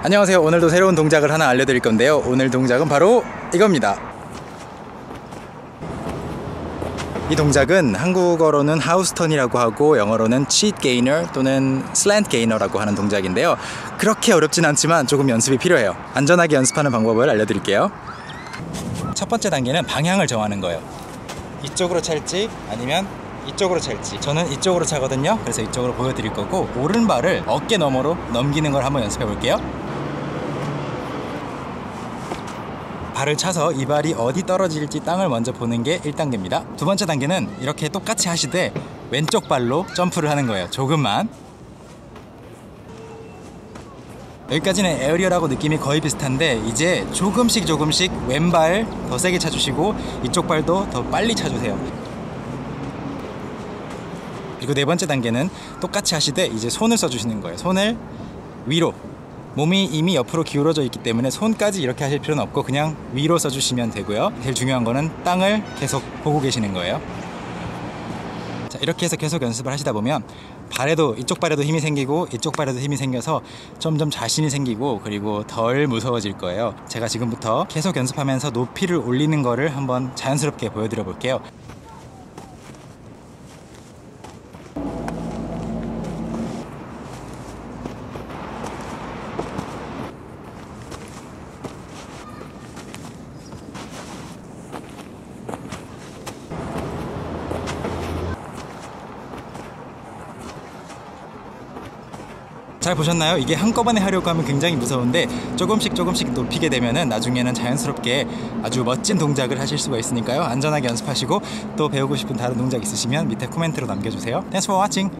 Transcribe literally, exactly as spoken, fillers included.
안녕하세요. 오늘도 새로운 동작을 하나 알려드릴 건데요. 오늘 동작은 바로 이겁니다. 이 동작은 한국어로는 하우스턴이라고 하고 영어로는 cheat gainer 또는 slant gainer라고 하는 동작인데요. 그렇게 어렵진 않지만 조금 연습이 필요해요. 안전하게 연습하는 방법을 알려드릴게요. 첫 번째 단계는 방향을 정하는 거예요. 이쪽으로 찰지 아니면 이쪽으로 찰지. 저는 이쪽으로 차거든요. 그래서 이쪽으로 보여드릴 거고, 오른발을 어깨 너머로 넘기는 걸 한번 연습해 볼게요. 발을 차서 이 발이 어디 떨어질지 땅을 먼저 보는 게 일 단계입니다. 두 번째 단계는 이렇게 똑같이 하시되 왼쪽 발로 점프를 하는 거예요. 조금만. 여기까지는 에어리어라고 느낌이 거의 비슷한데, 이제 조금씩 조금씩 왼발 더 세게 차주시고 이쪽 발도 더 빨리 차주세요. 그리고 네 번째 단계는 똑같이 하시되 이제 손을 써주시는 거예요. 손을 위로. 몸이 이미 옆으로 기울어져 있기 때문에 손까지 이렇게 하실 필요는 없고 그냥 위로 써주시면 되고요. 제일 중요한 거는 땅을 계속 보고 계시는 거예요. 자, 이렇게 해서 계속 연습을 하시다 보면 발에도, 이쪽 발에도 힘이 생기고 이쪽 발에도 힘이 생겨서 점점 자신이 생기고, 그리고 덜 무서워질 거예요. 제가 지금부터 계속 연습하면서 높이를 올리는 거를 한번 자연스럽게 보여드려 볼게요. 잘 보셨나요? 이게 한꺼번에 하려고 하면 굉장히 무서운데 조금씩 조금씩 높이게 되면은 나중에는 자연스럽게 아주 멋진 동작을 하실 수가 있으니까요. 안전하게 연습하시고, 또 배우고 싶은 다른 동작 있으시면 밑에 코멘트로 남겨주세요. Thanks for watching!